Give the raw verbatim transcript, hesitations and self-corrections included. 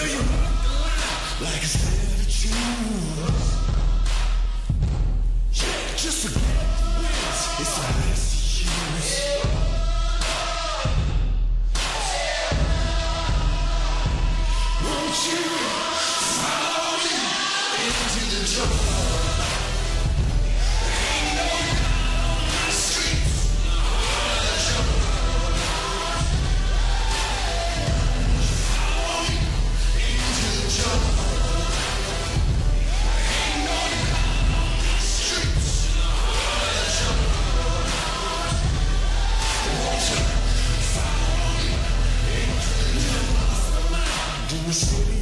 you like a statue. Just forget the words, it's the best use. Won't you follow me into the jungle? Ain't no God on the streets of the jungle. Follow me into the jungle. Ain't no God on the streets of the jungle. Won't you follow me into the jungle? Do you see?